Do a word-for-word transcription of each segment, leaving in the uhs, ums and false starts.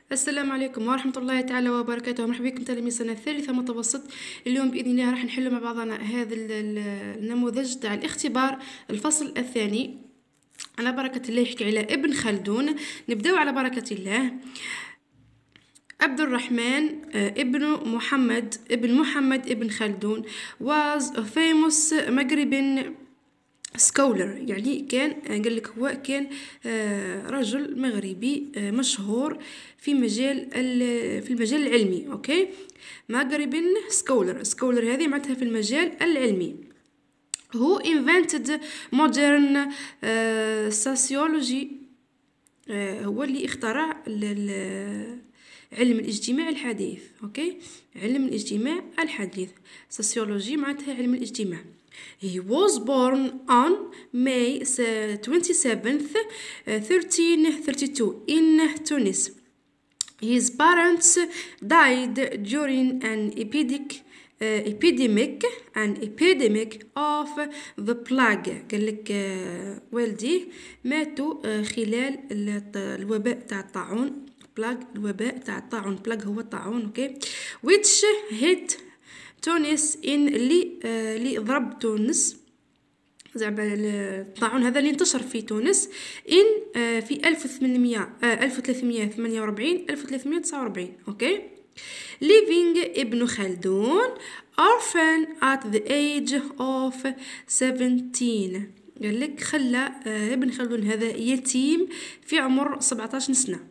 السلام عليكم ورحمة الله تعالى وبركاته. مرحبا بكم تلاميذ السنة الثالثة متوسط. اليوم بإذن الله راح نحل مع بعضنا هذا ال- ال- النموذج تاع الاختبار الفصل الثاني على بركة الله. يحكي على ابن خلدون. نبداو على بركة الله. عبد الرحمن آه، ابن محمد ابن محمد ابن خلدون was a famous Maghrebian سكولر، يعني كان قال لك هو كان رجل مغربي مشهور في مجال في المجال العلمي. اوكي، مغربي سكولر. سكولر هذه معناتها في المجال العلمي. هو invented modern sociology، هو اللي اخترع علم الاجتماع الحديث. اوكي، علم الاجتماع الحديث، sociology معناتها علم الاجتماع. He was born on May twenty-seventh, thirteen thirty-two in Tunis. His parents died during an epidemic uh, epidemic an epidemic of the plague. قال لك uh, والديه ماتوا uh, خلال الوباء تاع الطاعون. plague، الوباء تاع الطاعون. plague هو الطاعون. اوكي، which hit تونس إن اللي آه اللي ضرب تونس، زعما الطاعون هذا اللي انتشر في تونس إن آه في ألف وثمانمية آه ألف وثلاثمية ثمانية وأربعين ألف وثلاثمية تسعة وأربعين. أوكي، living ابن خلدون orphan at the age of seventeen. قال لك خلى آه ابن خلدون هذا يتيم في عمر سبعتاش سنة.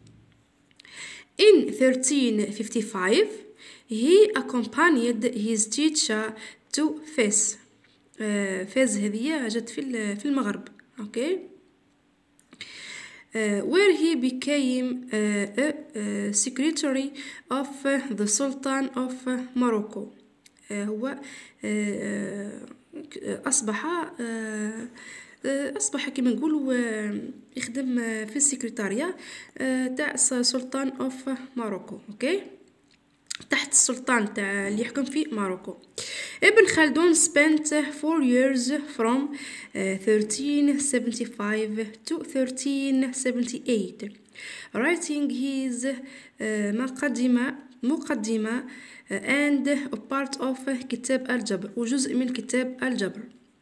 in thirteen fifty-five he accompanied his teacher to Fez. uh, Fez هذه جت في في المغرب. okay. uh, where he became uh, a, a secretary of the Sultan of Morocco. uh, هو uh, أصبح uh, أصبح كما نقولوا يخدم في السكرتارية تاع سلطان أوف ماروكو. أوكي، تحت السلطان تاع اللي يحكم في ماروكو. ابن خلدون spent four years from uh, thirteen seventy-five to thirteen seventy-eight writing his uh, مقدمة مقدمة uh, and a part of كتاب الجبر، وجزء من كتاب الجبر.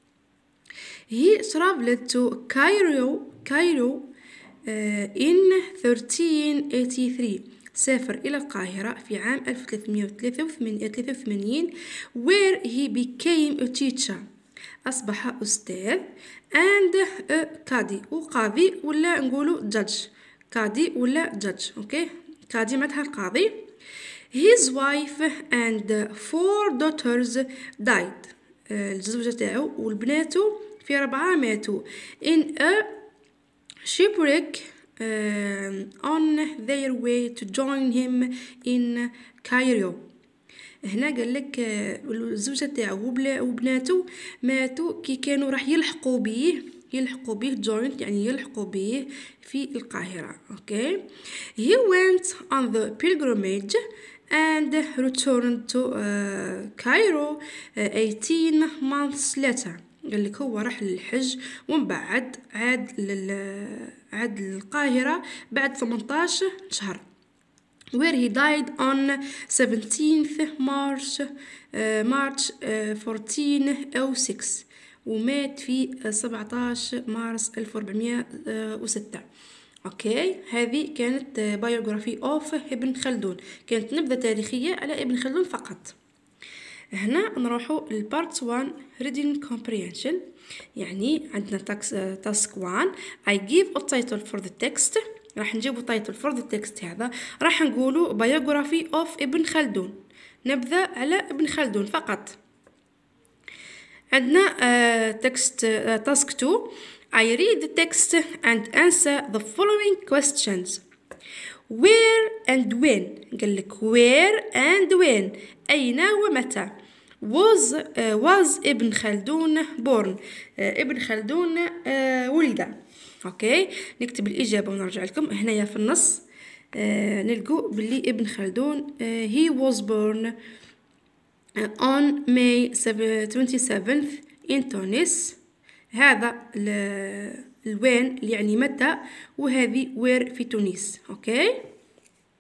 He traveled to Cairo Cairo uh, in thirteen eighty-three. سافر إلى القاهرة في عام ألف وثلاثمية وثلاثة وثمانين where he became a teacher. أصبح أستاذ and a قاضي، وقاضي ولا نقولوا judge. قاضي ولا judge. أوكي، قاضي معناتها القاضي. His wife and four daughters died. الزوجة تاعو والبناتو في ربعة ماتوا in a shipwreck uh, on their way to join him in Cairo. هنا قال لك الزوجة تاعو وبناتو ماتوا كي كانوا راح يلحقوا بيه يلحقوا بيه joint، يعني يلحقوا بيه في القاهرة. okay. He went on the pilgrimage and returned to uh, Cairo uh, eighteen months later. قال لك هو راح للحج ومن بعد عاد لل عاد للقاهرة بعد ثمنتاش شهر. where he died on seventeenth March uh, March uh, fourteen oh six، ومات في سبعتاش مارس ألف وأربعمية وستة. اوكي، هذه كانت بايوغرافي اوف ابن خلدون، كانت نبذة تاريخية على ابن خلدون فقط. هنا نروحوا للبارت واحد reading comprehension. يعني عندنا تاسك واحد I give a title for the text. راح نجيبوا title for the text. هذا راح نقولوا biography of ابن خلدون، نبذة على ابن خلدون فقط. عندنا text task two I read the text and answer the following questions. where and when. قال لك where and when، أين ومتى. was uh, was ابن خلدون born. uh, ابن خلدون uh, ولد. اوكي، نكتب الإجابة ونرجع لكم. هنايا في النص uh, نلقوا باللي ابن خلدون uh, he was born uh, on May twenty-seventh in Tunis. هذا الوين اللي يعني متى، وهذه وير في تونس. اوكي،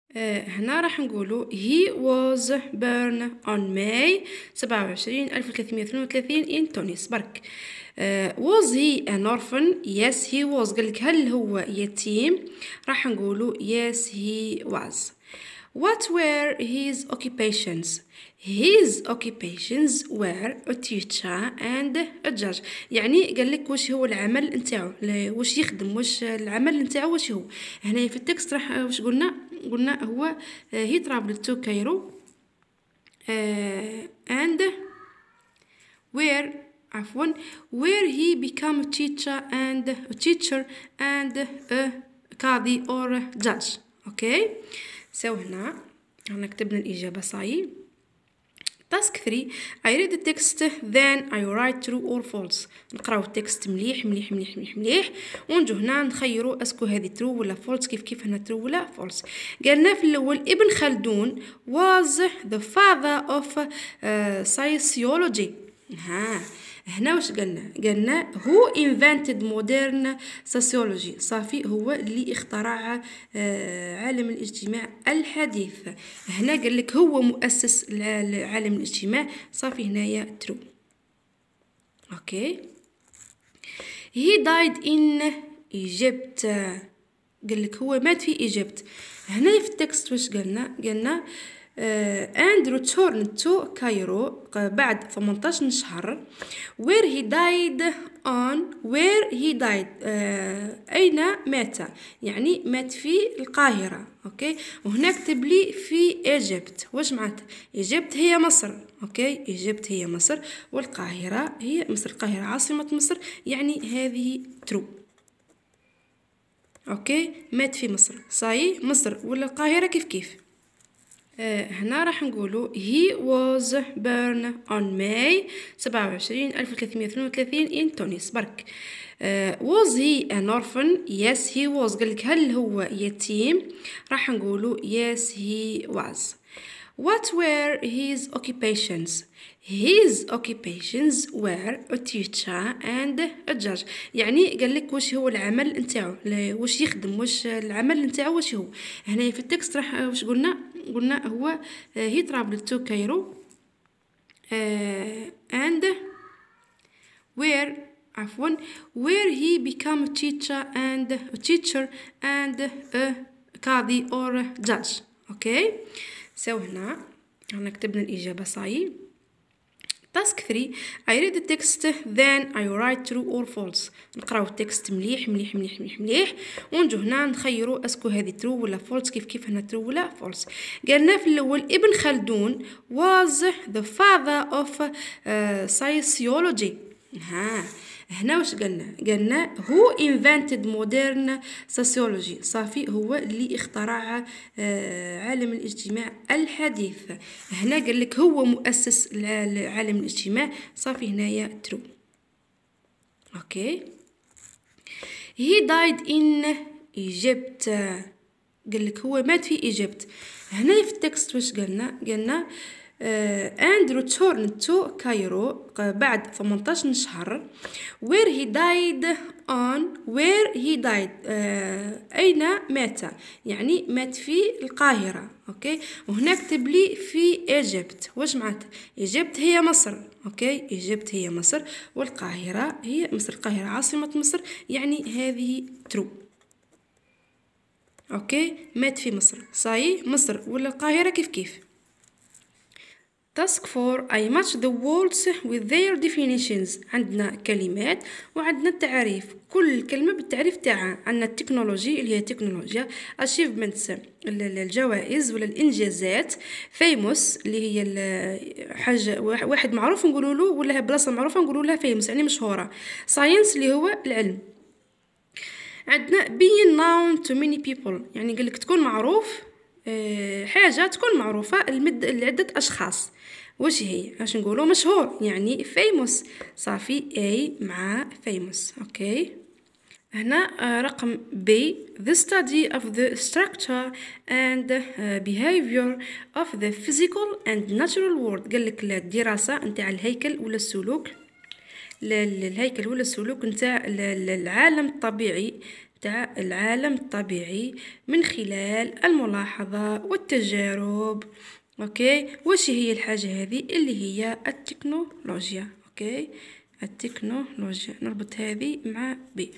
آه هنا راح نقولوا he was born on May سبعة وعشرين ألف وثلاثمية واثنين وثلاثين in تونس. برك آه was he an orphan؟ yes he was. قالك هل هو يتيم؟ راح نقولوا yes he was. what were his occupations؟ his occupations were a teacher and a judge. يعني قال لك واش هو العمل نتاعو، واش يخدم، واش العمل نتاعو واش هو. هنا في التكست راح واش قلنا قلنا هو he traveled to Cairo uh, and where عفوا where he became a teacher and a teacher and a قاضي or judge. اوكي سو هنا هنا كتبنا الإجابة صحيح. تاسك ثري I read the text then I write true or false. نقراو التكست مليح مليح مليح مليح مليح ونجو هنا نخيروا اسكو هذه true ولا false، كيف كيف هنا true ولا false. قالنا في الأول ابن خلدون was the father of uh, sociology. ها هنا واش قلنا قلنا هو invented modern sociology. صافي هو اللي اخترع آه عالم الاجتماع الحديث. هنا قال لك هو مؤسس عالم الاجتماع. صافي هنايا true. اوكي he died in Egypt. قال لك هو مات في ايجيبت. هنا في التكست واش قلنا قلنا Uh, and returned to Cairo بعد ثمانية عشر شهر where he died on where he died uh, أين مات، يعني مات في القاهرة. أوكي وهنا كتب لي في إيجيبت. واش معناتها إيجيبت؟ هي مصر. أوكي إيجيبت هي مصر والقاهرة هي مصر، القاهرة عاصمة مصر، يعني هذه true. أوكي مات في مصر صحيح، مصر ولا القاهرة كيف كيف. آه هنا راح نقولوا he was born on May سبعة وعشرين ألف وثلاثمية واثنين وثلاثين in تونس. برك آه was he an orphan؟ yes he was. قالك هل هو يتيم؟ راح نقولوا yes he was. what were his occupations؟ his occupations were a teacher and a judge. يعني قال لك واش هو العمل نتاعو، واش يخدم، واش العمل نتاعو واش هو. هنا في التكست راح واش قلنا قلنا هو he traveled to Cairo uh, and where عفوا where he became a teacher and a teacher and a قاضي or judge. اوكي سو هنا هنا كتبنا الإجابة صحيح. تاسك ثري I read the text then I write true or false. نقراو التكست مليح مليح مليح مليح مليح ونجو هنا نخيروا اسكو هذه true ولا false، كيف كيف هنا true ولا false. قالنا في الأول ابن خلدون was the father of uh, sociology. ها هنا واش قلنا قلنا هو invented modern sociology. صافي هو اللي اخترع آه عالم الاجتماع الحديث. هنا قال لك هو مؤسس عالم الاجتماع. صافي هنايا true. اوكي he died in Egypt. قال لك هو مات في ايجيبت. هنا في التكست واش قلنا قلنا Uh, and returned to Cairo بعد ثمانية عشر شهر where he died on where he died uh, أين مات، يعني مات في القاهرة. أوكي وهنا كتب لي في إيجيبت. واش معناتها إيجيبت؟ هي مصر. أوكي إيجيبت هي مصر والقاهرة هي مصر، القاهرة عاصمة مصر، يعني هذه true. أوكي مات في مصر صحيح، مصر ولا القاهرة كيف كيف. تاسك فور I match the words with their definitions. عندنا كلمات وعندنا التعريف، كل كلمة بالتعريف تاعها. عندنا التكنولوجي اللي هي تكنولوجيا، achievements الجوائز ولا الإنجازات، famous اللي هي حاجة واحد معروف نقولوا له ولا بلاصة معروفة نقولوا لها famous يعني مشهورة، science اللي هو العلم. عندنا being known to many people يعني قالك تكون معروف حاجة تكون معروفة لعدة أشخاص. وش هي؟ عشان نقولوا مشهور يعني famous. صافي A مع famous. أوكي هنا رقم B the study of the structure and behavior of the physical and natural world. قالك الدراسة نتاع الهيكل ولا السلوك الهيكل ولا السلوك نتاع العالم الطبيعي تاع العالم الطبيعي من خلال الملاحظة والتجارب. اوكي، واش هي الحاجة هذه اللي هي التكنولوجيا؟ اوكي، التكنولوجيا نربط هذه مع ب.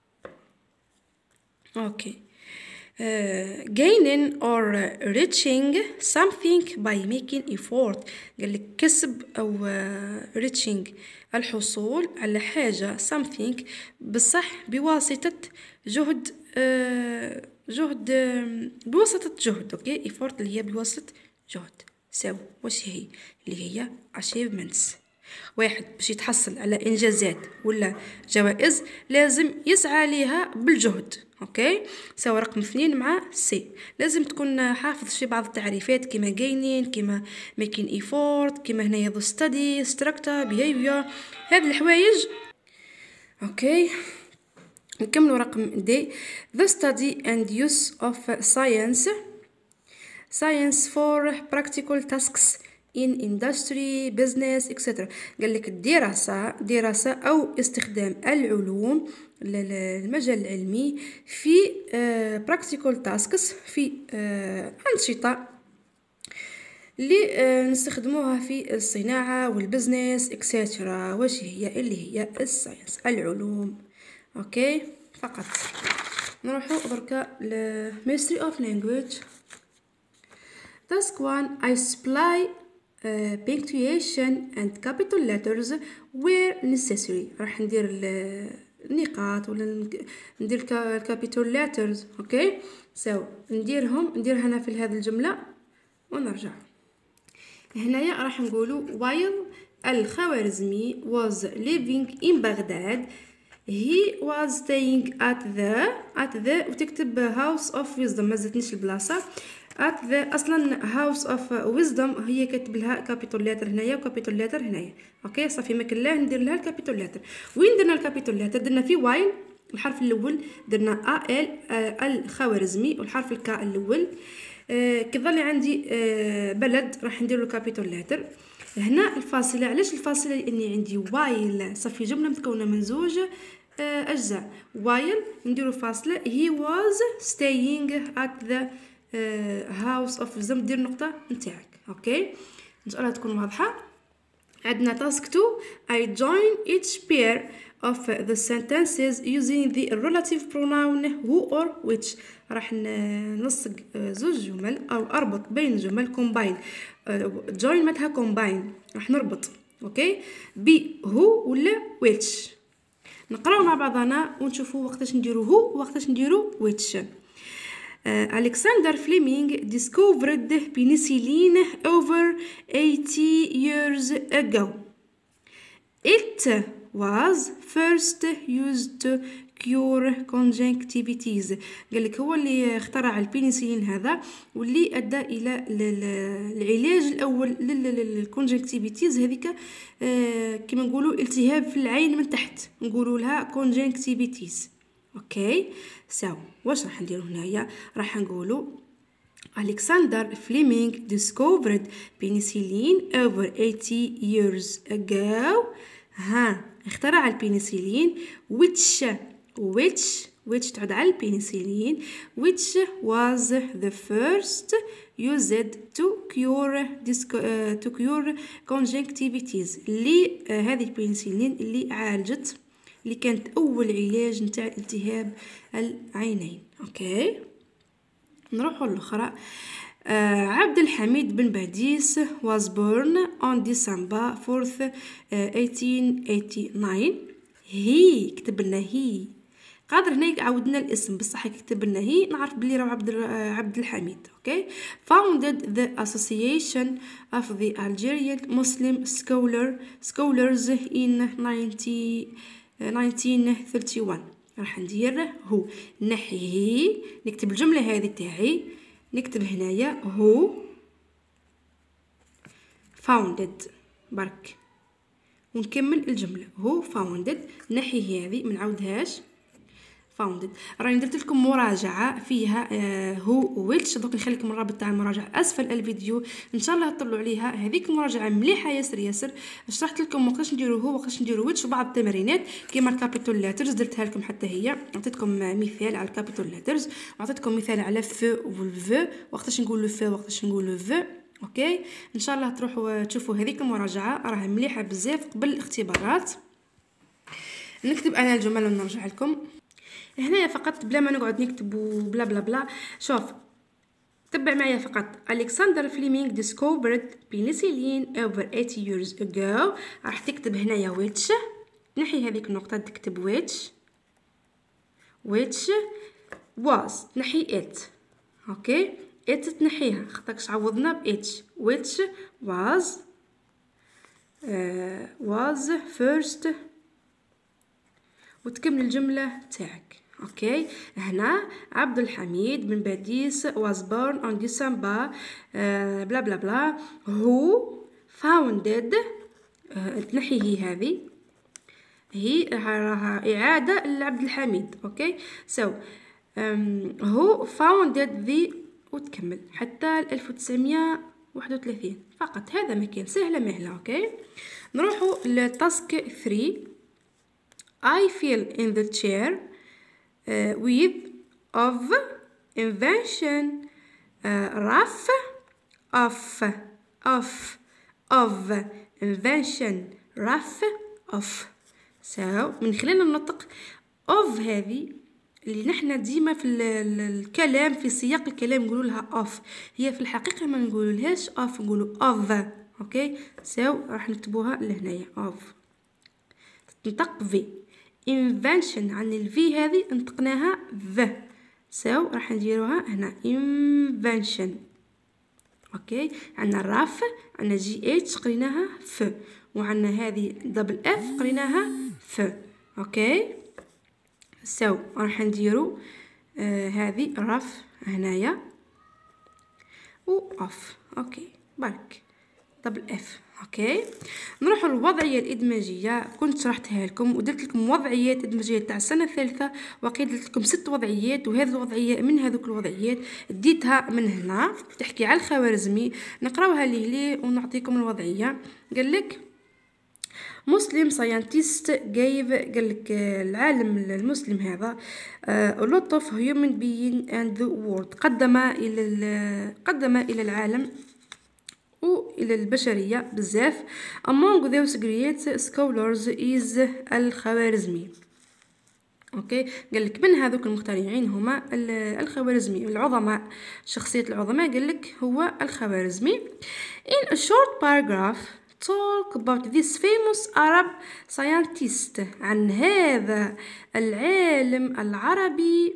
اوكي. Uh, gaining or reaching something by making effort. قال لك كسب أو uh, reaching الحصول على حاجة something بصح بواسطة جهد uh, جهد uh, بواسطة جهد. اوكي، effort اللي هي بواسطة جهد. سو واش هي اللي هي achievements. واحد باش يتحصل على انجازات ولا جوائز لازم يسعى ليها بالجهد. اوكي، سوا رقم اثنين مع سي لازم تكون حافظ شي بعض التعريفات كيما gainin كيما making effort كيما هنايا the study structure behavior هاد الحوايج. اوكي، نكملوا رقم دي the study and use of science science for practical tasks in industry business et cetera. قال لك الدراسة دراسة أو استخدام العلوم المجال العلمي في uh, practical tasks في uh, أنشطة اللي uh, نستخدموها في الصناعة والبزنس et cetera. واش هي اللي هي الساينس العلوم. اوكي، فقط نروحوا بركا ل Ministry of Language. Task one I supply Uh, punctuation and capital letters where necessary. راح ندير النقاط ولا ندير capital letters. اوكي، سو نديرهم نديرها هنا في هذه الجملة ونرجع هنايا. راح نقولوا while الخوارزمي was living in Baghdad he was staying at the at the وتكتب house of wisdom. ما زدتنيش البلاصة at the اصلا house of wisdom هي كاتب لها capital letter هنايا و capital letter هنايا. اوكي، صافي ما كان لاه ندير لها الكابيتال letter. وين درنا الكابيتال letter؟ درنا في while الحرف الاول درنا ا ال الخوارزمي والحرف الكا الاول. آه كظل عندي آه بلد راح ندير له capital letter. هنا الفاصله، علاش الفاصله؟ لاني عندي while صافي جمله متكونه من زوج آه اجزاء. while نديرو فاصله he was staying at the هاوس اوف wisdom دير نقطة نتاعك. اوكي، ان شاء الله تكون واضحة. عندنا تاسك تو I join each pair of the sentences using the relative pronoun who or which. راح نلصق زوج جمل او اربط بين جمل combine. join معناتها combine راح نربط. اوكي، بي هو ولا which. نقراو مع بعضنا ونشوفوا وقتاش نديرو هو وقتاش نديرو which. Uh, Alexander Fleming discovered penicillin over eighty years ago. It was first used to cure conjunctivitis. قال لك هو اللي اخترع البنسلين هذا واللي ادى الى العلاج الاول للكونجكتيفيتيز هذيك. آه كما نقولوا التهاب في العين من تحت نقولوا لها كونجكتيفيتيز. اوكي، سو واش راح نديرو هنايا؟ راح نقولوا Alexander Fleming discovered penicillin over eighty years ago. ها اخترع البنسلين which which which تعود على البنسلين which was the first used to cure uh, to cure conjunctivitis. اللي uh, هذه البنسلين اللي عالجت اللي كانت أول علاج نتاع التهاب العينين. أوكي، نروحوا للأخرى. uh, عبد الحميد بن باديس was born on December fourth uh, eighteen eighty-nine. هي كتب لنا هي قادر هنا عاودنا الاسم بصح كتب لنا هي نعرف بلي راه عبد عبد الحميد. اوكي، founded the association of the Algerian Muslim scholar scholars in nineteen thirty-one. راح ندير هو نحي هي نكتب الجمله هذه تاعي نكتب هنايا هو founded برك ونكمل الجمله هو founded نحي هذه ما نعاودهاش founded. راني درت لكم مراجعه فيها هو ويتش، دوك نخلي لكم الرابط تاع المراجعه اسفل الفيديو، ان شاء الله تطلعوا عليها. هذيك المراجعه مليحه ياسر ياسر، شرحت لكم وقتاش نديروا هو وقتاش نديروا ويتش وبعض التمارينات كيما الكابيتال ليترز درتها لكم حتى هي. عطيتكم مثال على الكابيتال ليترز، وعطيتكم مثال على فو والفو، وقتاش نقولوا فو وقتاش نقولوا فو. اوكي ان شاء الله تروحوا تشوفوا هذيك المراجعه، راها مليحه بزاف قبل الاختبارات. نكتب انا الجمل ونرجع لكم هنايا فقط بلا ما نقعد نكتب بلا بلا بلا. شوف تبع معايا فقط. Alexander Fleming discovered penicillin over eighty years ago. راح تكتب هنايا which، نحي هذيك النقطة تكتب which which was تنحي it. اوكي it تنحيها خاطرش عوضنا ب h. which was uh, was first وتكمل الجملة تاعك. اوكي هنا عبد الحميد بن باديس was born on December بلا بلا بلا who founded uh, تنحي هي هذه هي راها إعادة لعبد الحميد. اوكي so um, who founded the وتكمل حتى ألف وتسعمية واحد وثلاثين فقط. هذا مكان سهلة مهلة. اوكي نروحوا لتاسك ثري. I feel in the chair uh, with of invention uh, rough of of of invention rough of. so من خلال النطق of هذه اللي نحنا ديما في الكلام في سياق الكلام نقولوا لها of، هي في الحقيقة ما نقولوا لهاش of، نقولوا of. اوكي so راح نكتبوها لهنايا of تنطق v. invention عن الفي هذه انطقناها ذ، سو راح نديروها هنا invention. اوكي عندنا الراف، عندنا جي اتش قريناها ف، وعندنا هذه دبل اف قريناها ف. اوكي سو راح نديرو آه هذه راف هنايا و اوف. اوكي برك دبل اف. اوكي نروحوا للوضعيه الادماجيه. كنت شرحتها لكم ودرت لكم وضعيات ادماجيه تاع السنه الثالثه، وقيدت لكم ست وضعيات، وهذه الوضعيه من هذوك الوضعيات ديتها من هنا تحكي على الخوارزمي. نقراوها لي لي ونعطيكم الوضعيه. قال لك مسلم ساينتيست جايف، قال لك العالم المسلم هذا a lot of human being and the world، قدم الى قدم الى العالم وإلى البشرية بزاف. among those great scholars is الخوارزمي. اوكي قال لك من هذوك المخترعين هما الخوارزمي العظماء، الشخصيات العظماء قال لك هو الخوارزمي. in a short paragraph talk about this famous Arab scientist، عن هذا العالم العربي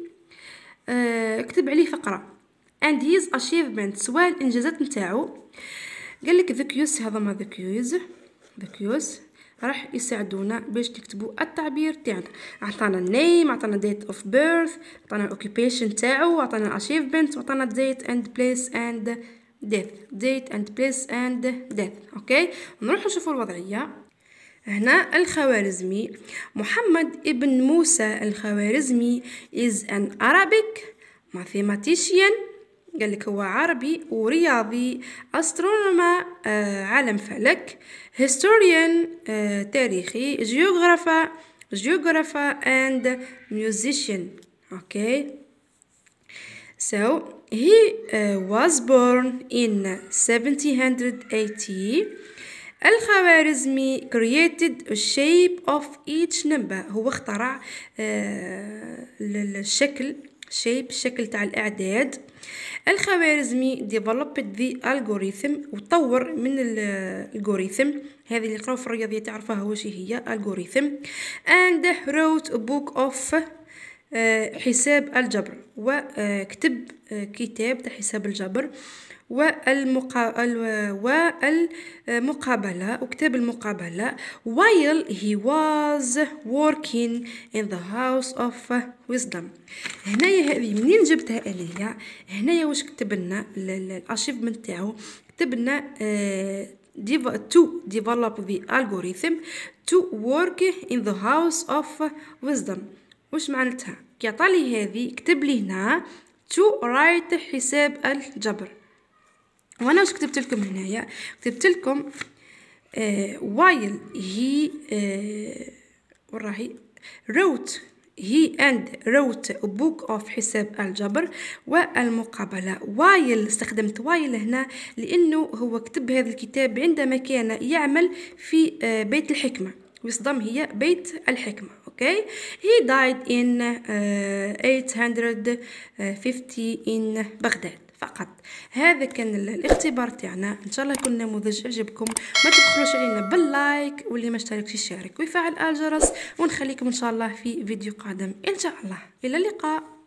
اه اكتب عليه فقرة and his achievements والإنجازات نتاعو. قال لك ذكيوس، هذا ما ذكيوز ذكيوس راح يساعدونا باش نكتبوا التعبير تاعنا. عطانا النيم، عطانا ديت اوف بيرث، عطانا الاوكيبيشن تاعو، عطانا الاشيفمنت، وعطانا ديت اند بليس اند ديث ديت اند بليس اند ديث. اوكي نروحوا نشوفوا الوضعيه. هنا الخوارزمي محمد ابن موسى الخوارزمي is an Arabic mathematician، قال لك هو عربي ورياضي، astronomer آه عالم فلك، historian آه تاريخي، geographer geographer and musician. okay so he uh, was born in seventeen eighty. الخوارزمي created a shape of each number، هو اخترع آه الشكل shape الشكل تاع الأعداد. الخوارزمي developed the algorithm، وطور من الالغوريثم، هذه اللي قراو في الرياضيات تعرفها واش هي algorithm. and wrote a book of حساب الجبر، وكتب كتاب تاع حساب الجبر والمقابلة وكتاب المقابلة while he was working in the house of wisdom. هنايا هذه منين جبتها أنايا؟ هنايا واش كتبنا الاشيفمنت تاعو؟ كتبنا to develop the algorithm to work in the house of wisdom. واش معناتها؟ كي عطالي هذه كتب لي هنا to write حساب الجبر. وانا واش كتبت لكم هنايا؟ كتبت لكم uh, while he uh, وراهي wrote he and wrote a book of حساب الجبر والمقابلة. while استخدمت while هنا لأنه هو كتب هذا الكتاب عندما كان يعمل في uh, بيت الحكمة. wisdom هي بيت الحكمة. اوكي. he died in uh, eight hundred fifty in بغداد. فقط هذا كان الاختبار تاعنا. ان شاء الله يكون النموذج عجبكم. ما تبخلوش علينا باللايك، واللي ما اشتركش يشارك ويفعل الجرس، ونخليكم ان شاء الله في فيديو قادم ان شاء الله. الى اللقاء.